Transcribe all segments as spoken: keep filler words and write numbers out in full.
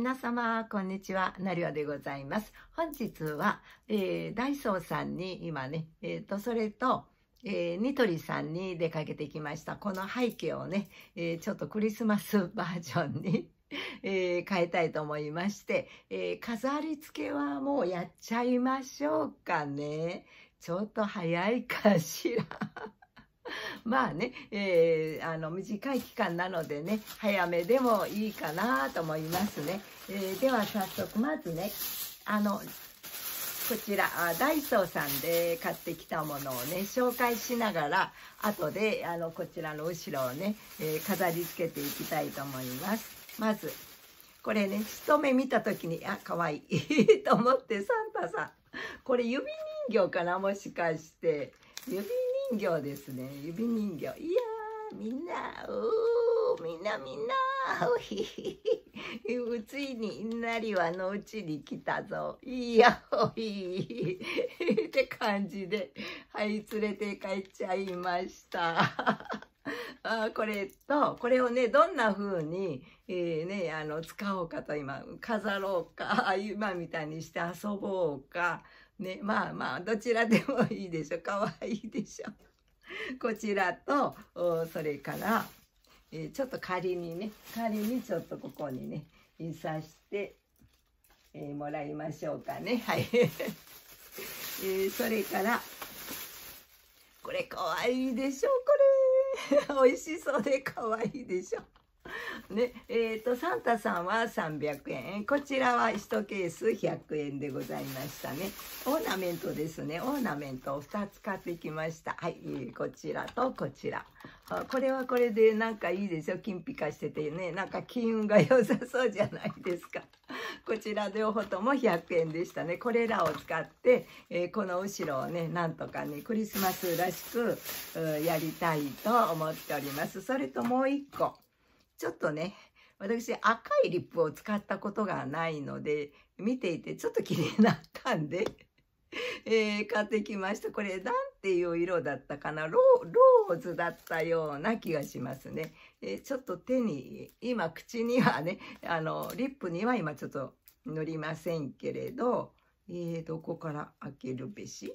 皆様こんにちは、なりわでございます。本日は、えー、ダイソーさんに今ね、えー、とそれと、えー、ニトリさんに出かけてきました。この背景をね、えー、ちょっとクリスマスバージョンにえー、変えたいと思いまして、えー、飾り付けはもうやっちゃいましょうかね。ちょっと早いかしら。まあね、えー、あの短い期間なのでね、早めでもいいかなと思いますね。えー、では早速まずね、あのこちらダイソーさんで買ってきたものをね紹介しながら、後であのこちらの後ろをね、えー、飾り付けていきたいと思います。まずこれね、一目見た時にあ、かわいいと思って、サンタさんこれ指人形かな、もしかして指人形ですね。指人形。いやー、みんなおーみんなみんなおひひひついになりわのうちに来たぞ、いやほいって感じで、はい連れて帰っちゃいましたあ、これとこれをね、どんな風に、えー、ね、あの使おうかと、今飾ろうか、今みたいにして遊ぼうかね、まあまあどちらでもいいでしょ。かわいいでしょ。こちらとそれから、えー、ちょっと仮にね仮にちょっとここにね印刷して、えー、もらいましょうかね。はい、えー、それからこれかわいいでしょ。これ美味しそうでかわいいでしょ。ね、えーとサンタさんはさんびゃくえん、こちらはいちケースひゃくえんでございましたね。オーナメントですね。オーナメントをふたつ買ってきました。はい、えー、こちらとこちら。あ、これはこれでなんかいいでしょ。金ピカしててね、なんか金運が良さそうじゃないですか。こちら両方ともひゃくえんでしたね。これらを使って、えー、この後ろをねなんとかねクリスマスらしくやりたいと思っております。それともう一個、ちょっとね、私赤いリップを使ったことがないので、見ていてちょっと気になったんで、えー、買ってきました。これなんていう色だったかな、ロー、ローズだったような気がしますね。えー、ちょっと手に、今口にはね、あのリップには今ちょっと塗りませんけれど、えー、どこから開けるべし。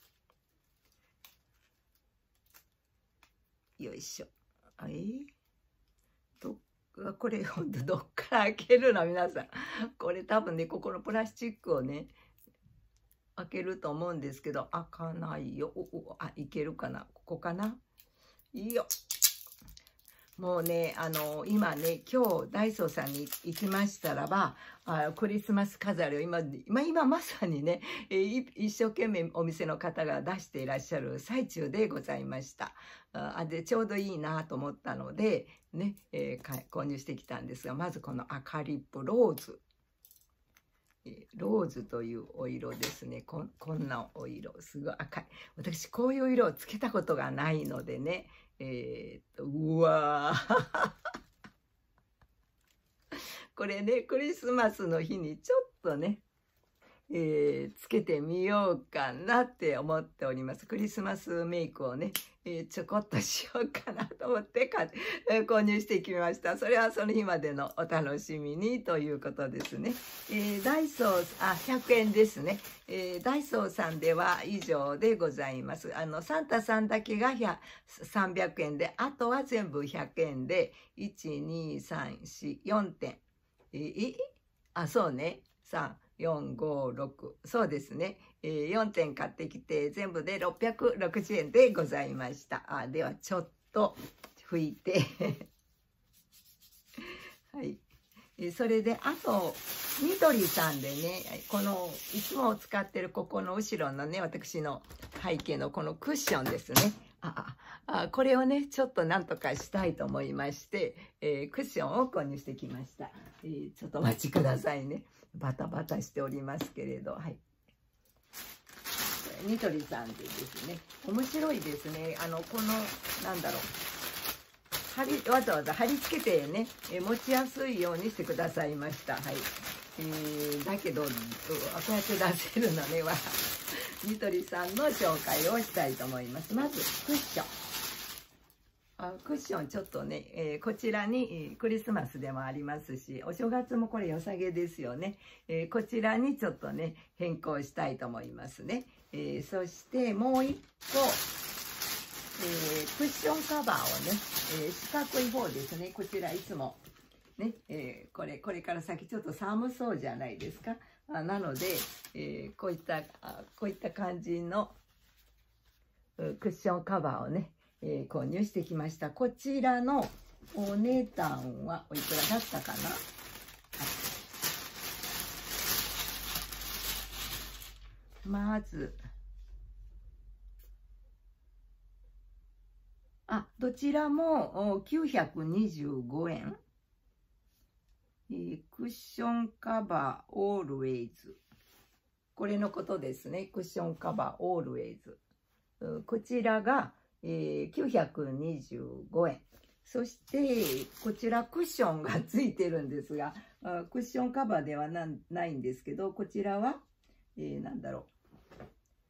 よいしょ。えーこれほんとどっから開けるの皆さん。これ多分ね、ここのプラスチックをね開けると思うんですけど、開かないよ。おお、あ、いけるかな、ここかな。いいよ。もうね、あの今ね、今日ダイソーさんに行きましたらば、あクリスマス飾りを今今今まさにね、え一生懸命お店の方が出していらっしゃる最中でございました。あでちょうどいいなと思ったのでね、えー、購入してきたんですが、まずこの赤リップローズ。ローズというお色ですね。こ, こんなお色、すごい赤い。私こういう色をつけたことがないのでね、えー、っとうわーこれね、クリスマスの日にちょっとね、えー、つけてみようかなって思っております。クリスマスメイクをね、えー、ちょこっとしようかなと思ってか、えー、購入してきました。それはその日までのお楽しみにということですね。えー、ダイソー、あ、ひゃくえんですね。えー、ダイソーさんでは以上でございます。あの、サンタさんだけがさんびゃくえんで、あとは全部ひゃくえんで、いち、に、さん、よん、よんてん。えー、あ、そうね。さん、よん、ご、ろく、そうですね、えー、よんてん買ってきて全部でろっぴゃくろくじゅうえんでございました。あ、ではちょっと拭いてはい、えそれであとニトリさんでね、このいつも使ってるここの後ろのね、私の背景のこのクッションですね。ああ、これをねちょっとなんとかしたいと思いまして、えー、クッションを購入してきました。えー、ちょっとお待ちくださいね。バタバタしておりますけれど、はい。ニトリさんでですね、面白いですね。あのこのなんだろう、貼りわざわざ貼り付けてね、え持ちやすいようにしてくださいました。はい。えー、だけどこうやって出せるのねはニトリさんの紹介をしたいと思います。まずクッション。 あクッションちょっとね、えー、こちらにクリスマスでもありますし、お正月もこれ良さげですよね。えー、こちらにちょっとね、変更したいと思いますね。えー、そしてもう一個、えー、クッションカバーをね、えー、四角い方ですね。こちらいつもね、えー、これ、これから先ちょっと寒そうじゃないですか。あなので、えー、こういった、あこういった感じのクッションカバーをね、えー、購入してきました。こちらのお値段はおいくらだったかな。まず、あ、どちらもきゅうひゃくにじゅうごえん。えー、クッションカバーオールウェイズ。これのことですね。クッションカバーオールウェイズ。こちらが、えー、きゅうひゃくにじゅうごえん。そして、こちらクッションがついてるんですが、あクッションカバーではなないんですけど、こちらは、えー、なんだろう。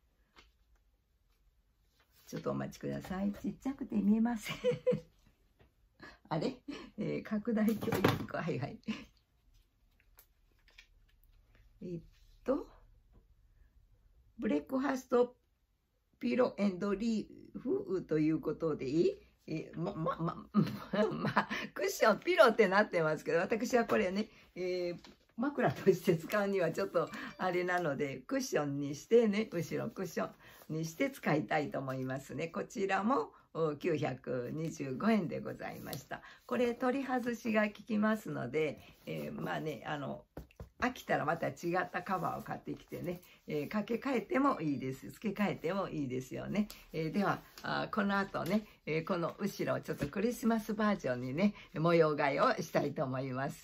ちょっとお待ちください。ちっちゃくて見えません。あれ、えー、拡大教育。はいはい。えっと、ブレックファストピロエンドリーフということでいいえま、ま、ま、まあ、クッション、ピロってなってますけど、私はこれね、えー、枕として使うにはちょっとあれなので、クッションにしてね、後ろクッションにして使いたいと思いますね。こちらもきゅうひゃくにじゅうごえんでございました。これ取り外しが効きますので、えー、まあね、あの、飽きたらまた違ったカバーを買ってきてね、えー、掛け替えてもいいです。付け替えてもいいですよね。えー、ではあ、この後ね、えー、この後ろ、ちょっとクリスマスバージョンにね、模様替えをしたいと思います。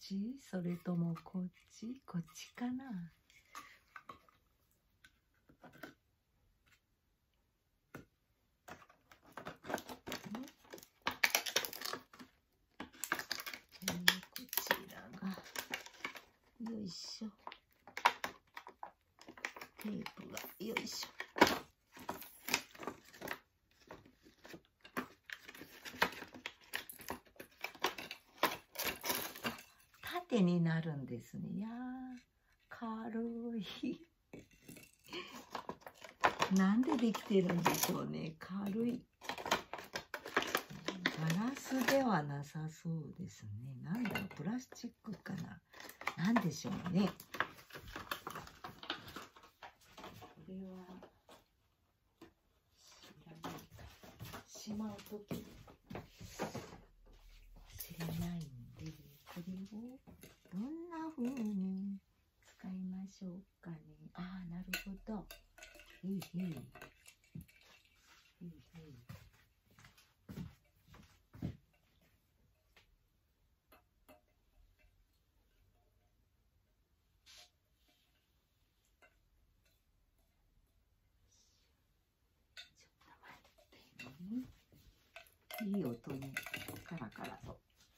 ちそれともこっちこっちかな。えー、こちらがよいしょ、テープがよいしょ。縦になるんですね。いやー、軽い。なんでできてるんでしょうね。軽い。ガラスではなさそうですね。なんだろう、プラスチックかな。なんでしょうね。これは知らないか。しまうとき知らないんで、これをどんな風に使いましょうかね。ああ、なるほど。へいへい。へいへい。ちょっと待ってね。いい音にカラカラと。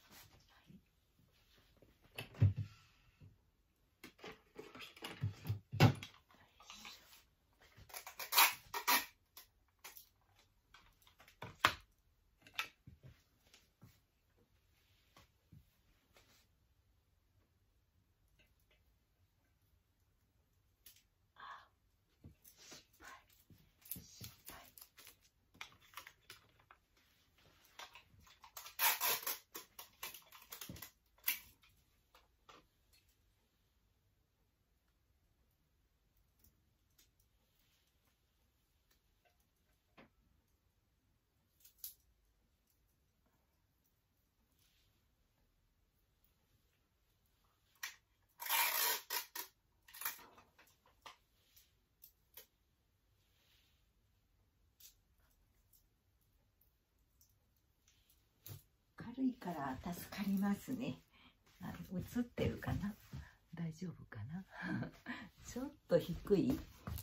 軽いから助かりますね。あ、映ってるかな。大丈夫かな。ちょっと低い。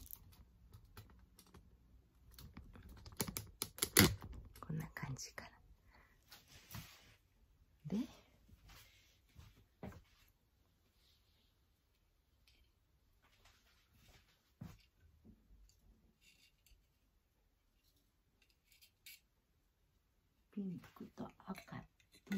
こんな感じかな。で、ピンクと赤と、どう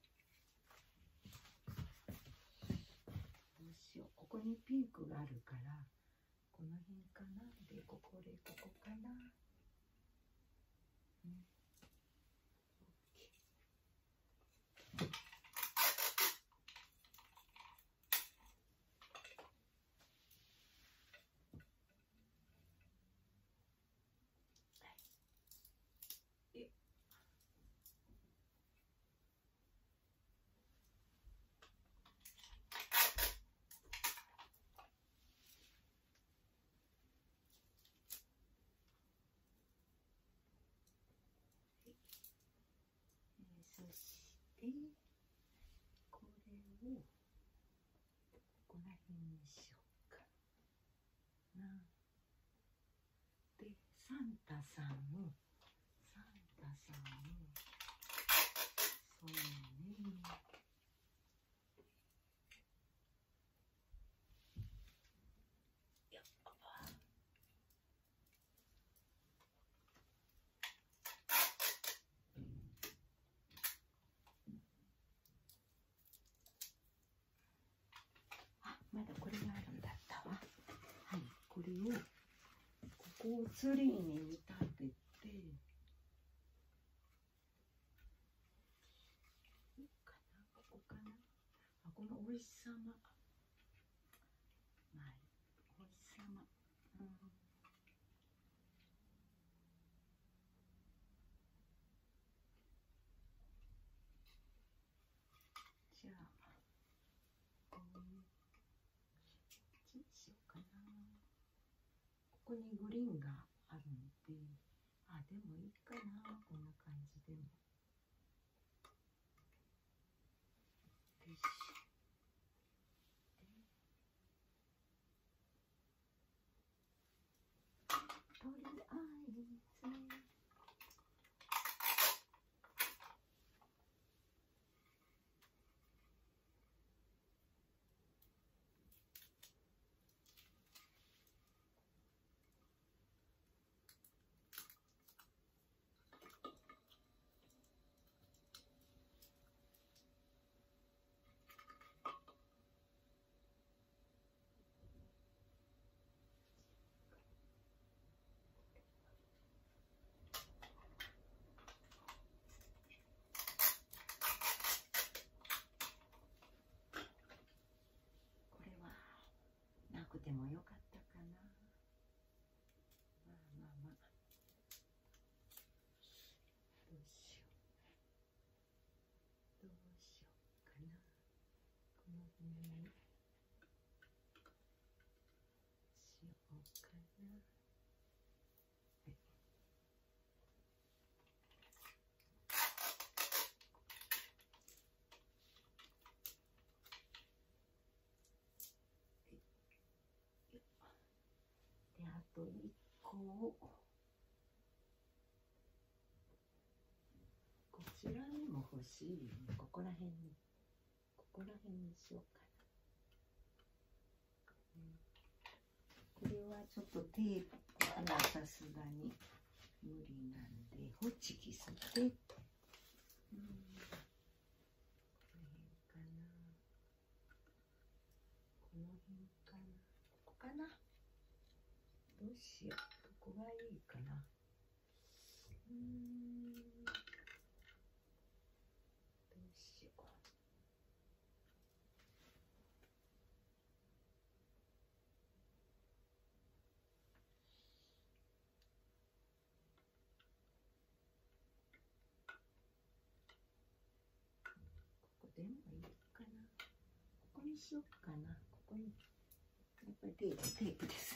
しよう。ここにピンクがあるから、この辺かな。で、ここでここかな。うん、そしてこれをここら辺にしようかな。で、サンタさんもサンタさんもそうね。まだこれがあるんだったわ。はい、これをここをツリーに見立てて、いいかな、ここかな。あ、このお日様、まあ、お日様、うん、じゃあこういうこっちにしようかな。ここにグリーンがあるので、あ、でもいいかな、こんな感じでも。よいしょ。 てもよかったかな。まあまあまあ、どうしようどうしようかな。この辺にしようかな。で、あといっこをこちらにも欲しいよね。ここら辺にここら辺にしようかな、うん、これはちょっとテープはさすがに無理なんでホチキスで、うん、この辺かなこの辺かなここかな。どうしよう、どこがいいかな。うーん、どうしよう。ここでもいいかな。ここにしようかな。ここにやっぱりテープテープです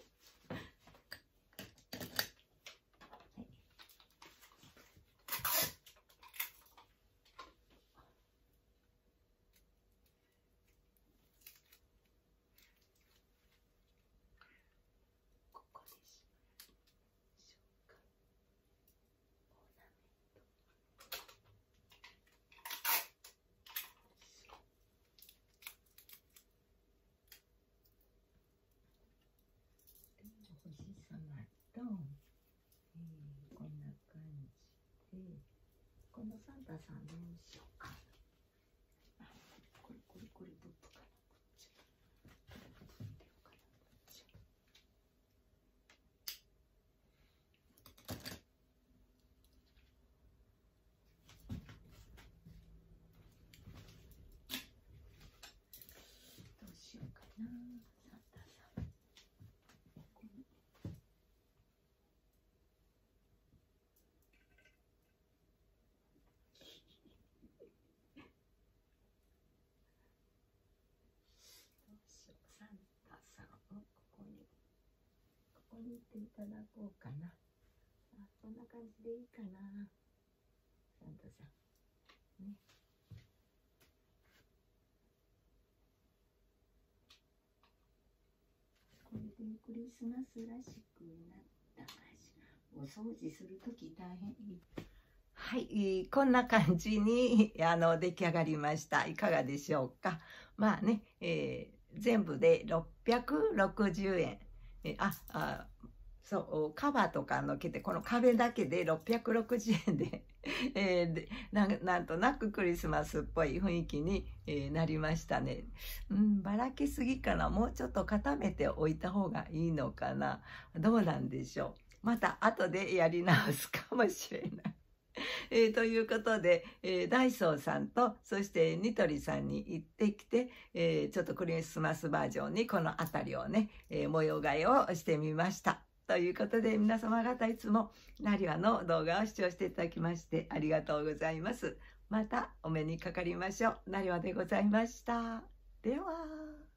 お星様と、えー、こんな感じで、このサンタさんどうしようかな。これこれこれどっちかな。こっち。これ見てようかな。こっち。どうしようかな。サンタさん。サンタさんをここにここにいていただこうかな。あ、こんな感じでいいかな。サンタさんね。これでクリスマスらしくなったかしら。お掃除するとき大変。はい、こんな感じにあの出来上がりました。いかがでしょうか。まあね、えー、全部でろっぴゃくろくじゅうえん。えああそうカバーとかのけてこの壁だけでろっぴゃくろくじゅうえんでえー、でななんとなくクリスマスっぽい雰囲気に、えー、なりましたね。うん、ばらけすぎかな。もうちょっと固めておいた方がいいのかな。どうなんでしょう。また後でやり直すかもしれない。えー、ということで、えー、ダイソーさんとそしてニトリさんに行ってきて、えー、ちょっとクリスマスバージョンにこの辺りをね、えー、模様替えをしてみました。ということで皆様方いつもなりわの動画を視聴していただきましてありがとうございます。またお目にかかりましょう。なりわでございました。では。